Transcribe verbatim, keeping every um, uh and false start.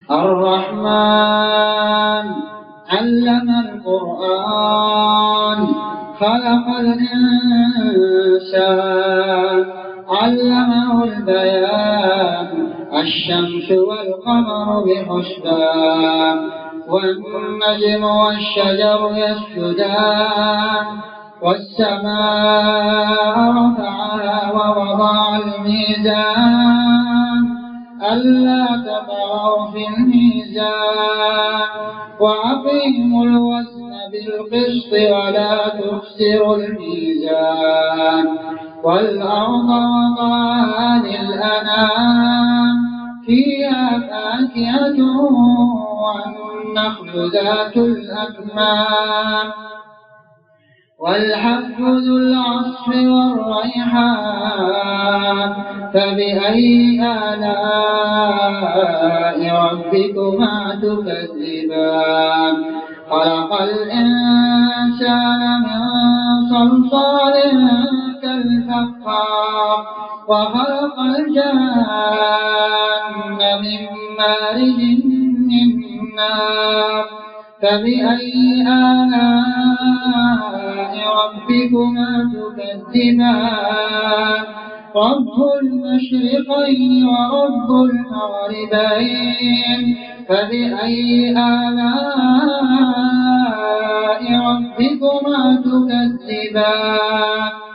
الرحمن علم القرآن خلق الإنسان علمه البيان الشمس والقمر بحسبان والنجم والشجر يسجدان والسماء رفعها ووضع الميزان ألا تطغوا في الميزان وأقيموا الوزن بالقسط ولا تخسروا الميزان والأرض وضعها للأنام فيها فاكهة والنخل ذات الأكمام والحب ذو العصف والريحان فبأي آلاء ربكما تكذبان خلق الإنسان من صلصال كالفخار وخلق الجان من مارج من نار فبأي آلاء ربكما تكذبان رب المشرقين ورب المغربين فبأي آلاء ربكما تكذبان